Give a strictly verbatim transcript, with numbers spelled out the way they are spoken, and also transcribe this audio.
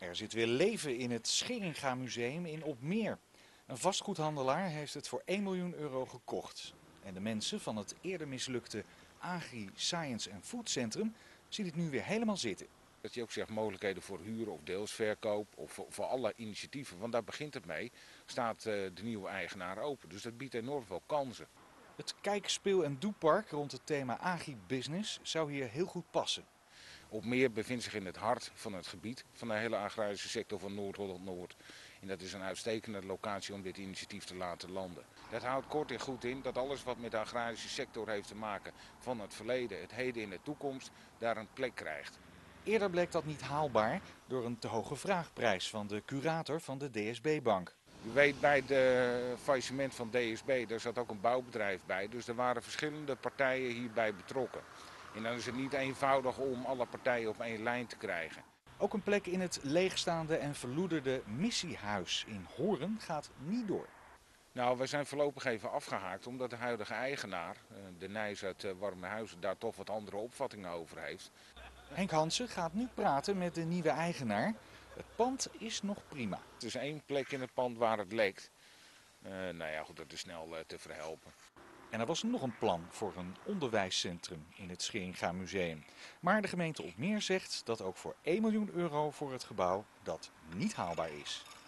Er zit weer leven in het Scheringa Museum in Opmeer. Een vastgoedhandelaar heeft het voor één miljoen euro gekocht. En de mensen van het eerder mislukte Agri Science and Food Centrum zien het nu weer helemaal zitten. Dat je ook zegt mogelijkheden voor huren of deelsverkoop of voor, voor alle initiatieven, want daar begint het mee, staat uh, de nieuwe eigenaar open. Dus dat biedt enorm veel kansen. Het kijk-, speel- en doepark rond het thema agribusiness zou hier heel goed passen. Opmeer bevindt zich in het hart van het gebied van de hele agrarische sector van Noord-Holland-Noord. En dat is een uitstekende locatie om dit initiatief te laten landen. Dat houdt kort en goed in dat alles wat met de agrarische sector heeft te maken van het verleden, het heden en de toekomst, daar een plek krijgt. Eerder bleek dat niet haalbaar door een te hoge vraagprijs van de curator van de D S B-bank. U weet, bij het faillissement van D S B, daar zat ook een bouwbedrijf bij. Dus er waren verschillende partijen hierbij betrokken. En dan is het niet eenvoudig om alle partijen op één lijn te krijgen. Ook een plek in het leegstaande en verloederde missiehuis in Hoorn gaat niet door. Nou, we zijn voorlopig even afgehaakt omdat de huidige eigenaar, de Nijs uit Warmhuizen, daar toch wat andere opvattingen over heeft. Henk Hansen gaat nu praten met de nieuwe eigenaar. Het pand is nog prima. Er is één plek in het pand waar het leekt. Uh, nou ja, goed, dat is snel uh, te verhelpen. En er was nog een plan voor een onderwijscentrum in het Scheringa Museum. Maar de gemeente Opmeer zegt dat ook voor één miljoen euro voor het gebouw dat niet haalbaar is.